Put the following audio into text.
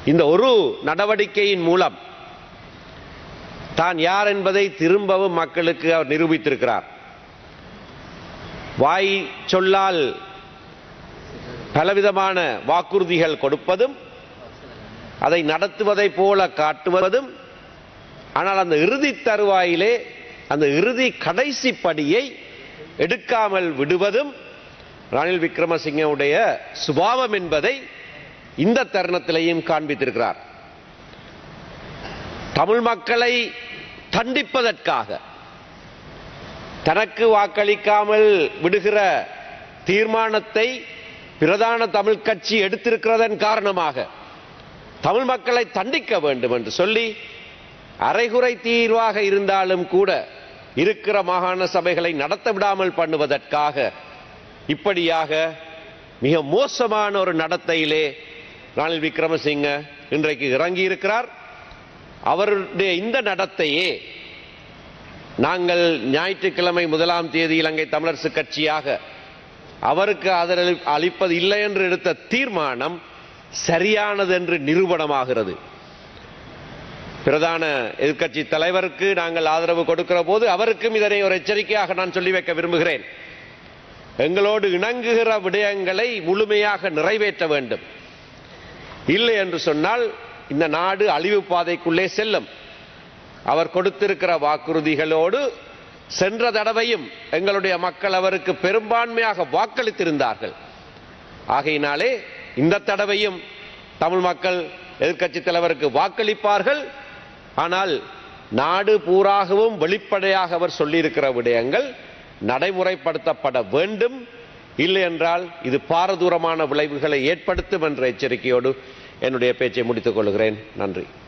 இந்த ஒரு நடவடிக்கையின் மூலம் தான் யார் என்பதை திரும்பவும் மக்களுக்கு அவர் நிரூபித்திருக்கிறார். வாய் சொல்லால் பலவிதமான வாக்குறுதிகள் கொடுப்பதும் அதை நடத்துவதை போல காட்டுவதும், ஆனால் அந்த இறுதி தருவாயிலே அந்த இறுதி கடைசி படியை எடுக்காமல் விடுவதும் ரணில் விக்ரமசிங்கவுடைய சுபாவம் என்பதை இந்த தருணத்திலேயும் காண்பித்திருக்கிறார். தமிழ் மக்களை தண்டிப்பதற்காக தனக்கு வாக்களிக்காமல் விடுகிற தீர்மானத்தை பிரதான தமிழ் கட்சி எடுத்திருக்கிறதன் காரணமாக தமிழ் மக்களை தண்டிக்க வேண்டும் என்று சொல்லி அரைகுறை தீர்வாக இருந்தாலும் கூட இருக்கிற மாகாண சபைகளை நடத்த விடாமல் பண்ணுவதற்காக இப்படியாக மிக மோசமான ஒரு நடத்தையிலே ரணில் விக்ரமசிங்க இன்றைக்கு இறங்கியிருக்கிறார். அவருடைய இந்த நடத்தையே நாங்கள் ஞாயிற்றுக்கிழமை 1ஆம் தேதி இலங்கை தமிழரசு கட்சியாக அவருக்கு ஆதரவு அளிப்பது இல்லை என்று எடுத்த தீர்மானம் சரியானது என்று நிரூபணமாகிறது. பிரதான எதிர்க்கட்சி தலைவருக்கு நாங்கள் ஆதரவு கொடுக்கிற போது அவருக்கும் இதனை ஒரு எச்சரிக்கையாக நான் சொல்லி வைக்க விரும்புகிறேன். எங்களோடு இணங்குகிற விடயங்களை முழுமையாக நிறைவேற்ற வேண்டும். இல்லை என்று சொன்னால் இந்த நாடு அழிவு பாதைக்குள்ளே செல்லும். அவர் கொடுத்திருக்கிற வாக்குறுதிகளோடு சென்ற தடவையும் எங்களுடைய மக்கள் அவருக்கு பெரும்பான்மையாக வாக்களித்திருந்தார்கள். ஆகையினாலே இந்த தடவையும் தமிழ் மக்கள் எதிர்க்கட்சி தலைவருக்கு வாக்களிப்பார்கள். ஆனால் நாடு பூராகவும் வெளிப்படையாக அவர் சொல்லியிருக்கிற விடயங்கள் நடைமுறைப்படுத்தப்பட வேண்டும். இல்லை என்றால் இது பாரதூரமான விளைவுகளை ஏற்படுத்தும் என்ற எச்சரிக்கையோடு என்னுடைய பேச்சை முடித்துக் கொள்கிறேன். நன்றி.